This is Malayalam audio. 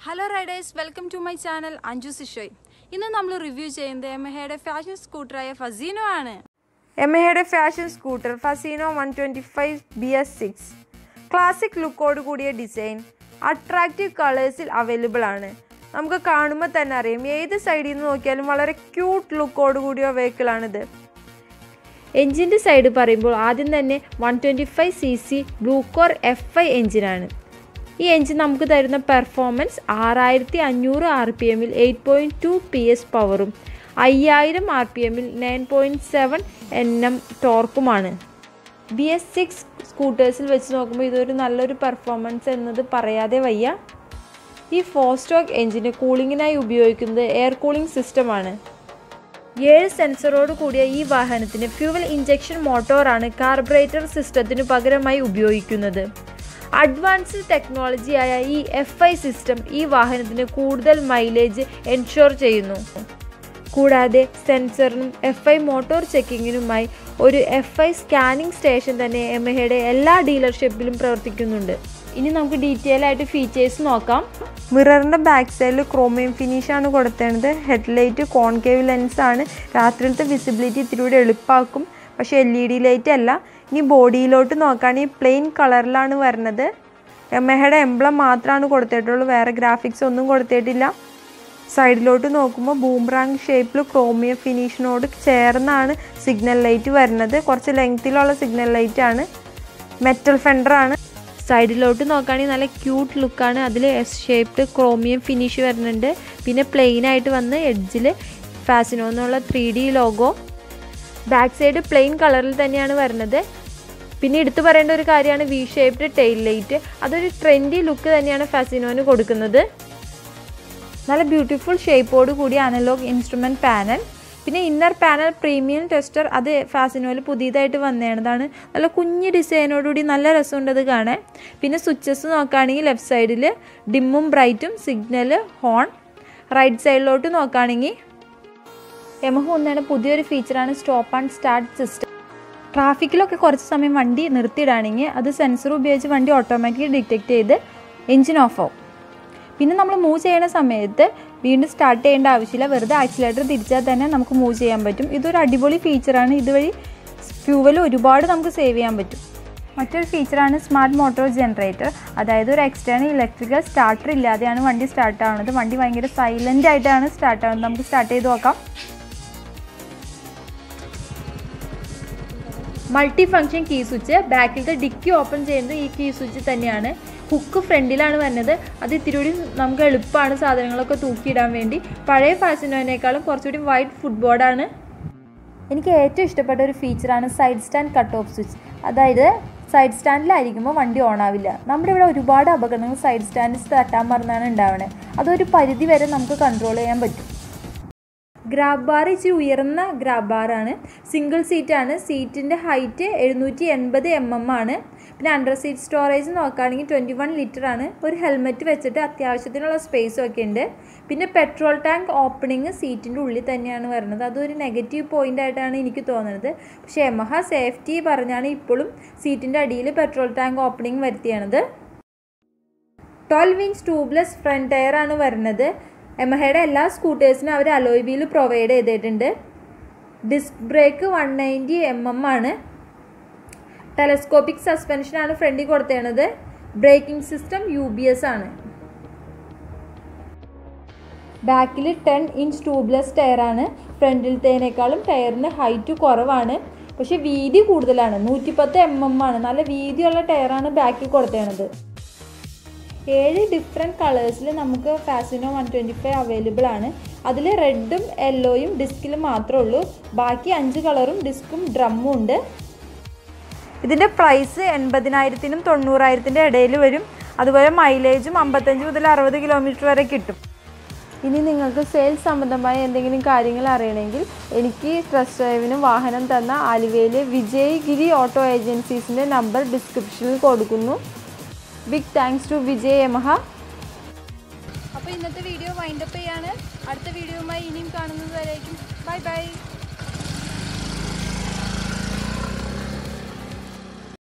Hello riders, welcome to my channel anjusishoy. ഇന്ന് നമ്മൾ റിവ്യൂ ചെയ്യുന്നത് യമഹയുടെ ഫാഷൻ സ്കൂട്ടറായ ഫസീനോ ആണ്. യമഹയുടെ fashion scooter Fascino 125 BS6 classic ലുക്കോട് കൂടിയ ഡിസൈൻ അട്രാക്റ്റീവ് കളേഴ്സിൽ അവൈലബിൾ ആണ്. നമുക്ക് കാണുമ്പോൾ തന്നെ അറിയാം ഏത് സൈഡിൽ നിന്ന് നോക്കിയാലും വളരെ ക്യൂട്ട് ലുക്കോട് കൂടിയ വെഹിക്കിളാണിത്. എൻജിൻ്റെ സൈഡ് പറയുമ്പോൾ ആദ്യം തന്നെ 125cc ബ്ലൂ കോർ F5 എൻജിനാണ്. ഈ എൻജിൻ നമുക്ക് തരുന്ന പെർഫോമൻസ് 6500 RPMൽ 8.2 PS പവറും 5000 RPMൽ 9.7 Nm ടോർക്കുമാണ്. BS6 സ്കൂട്ടേഴ്സിൽ വെച്ച് നോക്കുമ്പോൾ ഇതൊരു നല്ലൊരു പെർഫോമൻസ് എന്നത് പറയാതെ വയ്യ. ഈ 4 സ്റ്റോക്ക് എൻജിന് കൂളിങ്ങിനായി ഉപയോഗിക്കുന്നത് എയർ കൂളിംഗ് സിസ്റ്റമാണ്. 7 സെൻസറോട് കൂടിയ ഈ വാഹനത്തിന് ഫ്യൂവൽ ഇഞ്ചക്ഷൻ മോട്ടോറാണ് കാർബറേറ്റർ സിസ്റ്റത്തിനു പകരമായി ഉപയോഗിക്കുന്നത്. അഡ്വാൻസ്ഡ് ടെക്നോളജിയായ ഈ F5 സിസ്റ്റം ഈ വാഹനത്തിന് കൂടുതൽ മൈലേജ് എൻഷുർ ചെയ്യുന്നു. കൂടാതെ സെൻസറിനും F5 മോട്ടോർ ചെക്കിങ്ങിനുമായി ഒരു F5 സ്കാനിംഗ് സ്റ്റേഷൻ തന്നെ യമഹയുടെ എല്ലാ ഡീലർഷിപ്പിലും പ്രവർത്തിക്കുന്നുണ്ട്. ഇനി നമുക്ക് ഡീറ്റെയിൽ ആയിട്ട് ഫീച്ചേഴ്സ് നോക്കാം. മിററിൻ്റെ ബാക്ക് സൈഡിൽ ക്രോമിയം ഫിനിഷാണ് കൊടുത്തേണ്ടത്. ഹെഡ്ലൈറ്റ് കോൺകേവ് ലെൻസാണ്. രാത്രിയിലത്തെ വിസിബിലിറ്റി ഇത്തിരി എളുപ്പമാക്കും, പക്ഷേ LED ലൈറ്റ് അല്ല. ഇനി ബോഡിയിലോട്ട് നോക്കുകയാണെങ്കിൽ പ്ലെയിൻ കളറിലാണ് വരുന്നത്. യമഹയുടെ എംബ്ലം മാത്രമാണ് കൊടുത്തിട്ടുള്ളൂ, വേറെ ഗ്രാഫിക്സ് ഒന്നും കൊടുത്തിട്ടില്ല. സൈഡിലോട്ട് നോക്കുമ്പോൾ ബൂംറാങ് ഷേപ്പിൽ ക്രോമിയം ഫിനിഷിനോട് ചേർന്നാണ് സിഗ്നൽ ലൈറ്റ് വരുന്നത്. കുറച്ച് ലെങ്ത്തിലുള്ള സിഗ്നൽ ലൈറ്റാണ്. മെറ്റൽ ഫെൻഡറാണ്. സൈഡിലോട്ട് നോക്കുകയാണെങ്കിൽ നല്ല ക്യൂട്ട് ലുക്കാണ്. അതിൽ S ഷേപ്ഡ് ക്രോമിയം ഫിനിഷ് വരുന്നുണ്ട്. പിന്നെ പ്ലെയിനായിട്ട് വന്ന് എഡ്ജിൽ ഫാസിനോ എന്നുള്ള 3D logo. Back side plain കളറിൽ തന്നെയാണ് വരുന്നത്. പിന്നെ എടുത്തു പറയേണ്ട ഒരു കാര്യമാണ് V ഷേപ്ഡ് ടെയിൽ ലൈറ്റ്. അതൊരു ട്രെൻഡി ലുക്ക് തന്നെയാണ് ഫാസിനോന് കൊടുക്കുന്നത്. നല്ല ബ്യൂട്ടിഫുൾ ഷേപ്പോട് കൂടി അനലോഗ് ഇൻസ്ട്രുമെൻറ്റ് പാനൽ. പിന്നെ ഇന്നർ പാനൽ പ്രീമിയം ടെസ്റ്റർ, അത് ഫാസിനോയിൽ പുതിയതായിട്ട് വന്നതാണ്. നല്ല കുഞ്ഞ് ഡിസൈനോടുകൂടി നല്ല രസമുണ്ട് അത് കാണാൻ. പിന്നെ സ്വിച്ചസ് നോക്കുകയാണെങ്കിൽ ലെഫ്റ്റ് സൈഡിൽ ഡിമ്മും ബ്രൈറ്റും, സിഗ്നൽ, ഹോൺ. റൈറ്റ് സൈഡിലോട്ട് നോക്കുകയാണെങ്കിൽ യമഹ ഒന്നാണ് പുതിയൊരു ഫീച്ചറാണ് സ്റ്റോപ്പ് ആൻഡ് സ്റ്റാർട്ട് സിസ്റ്റം. ട്രാഫിക്കിലൊക്കെ കുറച്ച് സമയം വണ്ടി നിർത്തിയിടുകയാണെങ്കിൽ അത് സെൻസർ ഉപയോഗിച്ച് വണ്ടി ഓട്ടോമാറ്റിക്കലി ഡിറ്റക്റ്റ് ചെയ്ത് എൻജിൻ ഓഫ് ആവും. പിന്നെ നമ്മൾ മൂവ് ചെയ്യുന്ന സമയത്ത് വീണ്ടും സ്റ്റാർട്ട് ചെയ്യേണ്ട ആവശ്യമില്ല. വെറുതെ ആക്സിലേറ്റർ തിരിച്ചാൽ തന്നെ നമുക്ക് മൂവ് ചെയ്യാൻ പറ്റും. ഇതൊരു അടിപൊളി ഫീച്ചറാണ്. ഇതുവഴി ഫ്യൂവൽ ഒരുപാട് നമുക്ക് സേവ് ചെയ്യാൻ പറ്റും. മറ്റൊരു ഫീച്ചറാണ് സ്മാർട്ട് മോട്ടോർ ജനറേറ്റർ. അതായത് ഒരു എക്സ്റ്റേണൽ ഇലക്ട്രിക്കൽ സ്റ്റാർട്ടർ ഇല്ലാതെയാണ് വണ്ടി സ്റ്റാർട്ട് ആവുന്നത്. വണ്ടി ഭയങ്കര സൈലൻ്റ് ആയിട്ടാണ് സ്റ്റാർട്ട് ആവുന്നത്. നമുക്ക് സ്റ്റാർട്ട് ചെയ്ത് നോക്കാം. Multi function key switch. ബാക്കിലത്തെ ഡിക്കി ഓപ്പൺ ചെയ്യുന്നത് ഈ കീ സ്വിച്ച് തന്നെയാണ്. ഹുക്ക് ഫ്രണ്ടിലാണ് വരുന്നത്. അത് ഇത്തിരി കൂടി നമുക്ക് എളുപ്പമാണ് സാധനങ്ങളൊക്കെ തൂക്കിയിടാൻ വേണ്ടി. പഴയ ഫാസിനോനേക്കാളും കുറച്ചുകൂടി വൈഡ് ഫുട്ബോർഡാണ്. എനിക്ക് ഏറ്റവും ഇഷ്ടപ്പെട്ട ഒരു ഫീച്ചറാണ് side stand cut off switch. അതായത് സൈഡ് സ്റ്റാൻഡിലായിരിക്കുമ്പോൾ വണ്ടി ഓൺ ആവില്ല. നമ്മുടെ ഇവിടെ ഒരുപാട് അപകടങ്ങൾ സൈഡ് സ്റ്റാൻഡ് തട്ടാൻ മറന്നാണ് ഉണ്ടാവുന്നത്. അതൊരു പരിധി വരെ നമുക്ക് കൺട്രോൾ ചെയ്യാൻ പറ്റും. ഗ്രാബ് ബാർ ഇച്ചിരി ഉയർന്ന ഗ്രാബ് ബാറാണ്. സിംഗിൾ സീറ്റാണ്. സീറ്റിൻ്റെ ഹൈറ്റ് 780 mm ആണ്. പിന്നെ അണ്ടർ സീറ്റ് സ്റ്റോറേജ് നോക്കുകയാണെങ്കിൽ 21 ലിറ്റർ ആണ്. ഒരു ഹെൽമെറ്റ് വെച്ചിട്ട് അത്യാവശ്യത്തിനുള്ള സ്പേസും ഒക്കെ ഉണ്ട്. പിന്നെ പെട്രോൾ ടാങ്ക് ഓപ്പണിങ് സീറ്റിൻ്റെ ഉള്ളിൽ തന്നെയാണ് വരുന്നത്. അതൊരു നെഗറ്റീവ് പോയിൻ്റ് ആയിട്ടാണ് എനിക്ക് തോന്നുന്നത്. പക്ഷേ യമഹ സേഫ്റ്റി പറഞ്ഞാണ് ഇപ്പോഴും സീറ്റിൻ്റെ അടിയിൽ പെട്രോൾ ടാങ്ക് ഓപ്പണിങ് വരുത്തിയാണത്. 12 ഇഞ്ച് ട്യൂബ്ലെസ് ഫ്രണ്ട് ടയറാണ് വരുന്നത്. യമഹയുടെ എല്ലാ സ്കൂട്ടേഴ്സിനും അവർ അലോയ് വീൽ പ്രൊവൈഡ് ചെയ്തിട്ടുണ്ട്. ഡിസ്ക് ബ്രേക്ക് 190 mm ആണ്. ടെലസ്കോപ്പിക് സസ്പെൻഷനാണ് ഫ്രണ്ടിൽ കൊടുത്തേണത്. ബ്രേക്കിംഗ് സിസ്റ്റം UBS ആണ്. ബാക്കിൽ 10 ഇഞ്ച് ട്യൂബ്ലെസ് ടയറാണ്. ഫ്രണ്ടിലത്തേനേക്കാളും ടയറിന് ഹൈറ്റ് കുറവാണ്, പക്ഷെ വീതി കൂടുതലാണ്. 110 mm ആണ്. നല്ല വീതിയുള്ള ടയറാണ് ബാക്കിൽ കൊടുത്തേണത്. 7 ഡിഫറെൻറ്റ് കളേഴ്സിൽ നമുക്ക് ഫാസിനോ 125 അവൈലബിൾ ആണ്. അതിൽ റെഡും യെല്ലോയും ഡിസ്കിൽ മാത്രമേ ഉള്ളൂ. ബാക്കി 5 കളറും ഡിസ്കും ഡ്രമ്മും ഉണ്ട്. ഇതിൻ്റെ പ്രൈസ് 80,000-നും 90,000-ൻ്റെ ഇടയിൽ വരും. അതുപോലെ മൈലേജും 55 മുതൽ 60 കിലോമീറ്റർ വരെ കിട്ടും. ഇനി നിങ്ങൾക്ക് സെയിൽസ് സംബന്ധമായ എന്തെങ്കിലും കാര്യങ്ങൾ അറിയണമെങ്കിൽ എനിക്ക് ടെസ്റ്റ് ഡ്രൈവിന് വാഹനം തന്ന ആലുവയിലെ വിജയ് ഓട്ടോ ഏജൻസീസിൻ്റെ നമ്പർ ഡിസ്ക്രിപ്ഷനിൽ കൊടുക്കുന്നു. Big thanks to Vijay Yamaha. അപ്പോൾ ഇന്നത്തെ വീഡിയോ വൈൻഡപ്പ് ചെയ്യാണ്. അടുത്ത വീഡിയോയുമായി ഇനിയും കാണുന്നത് വരേക്കും ബൈ ബൈ.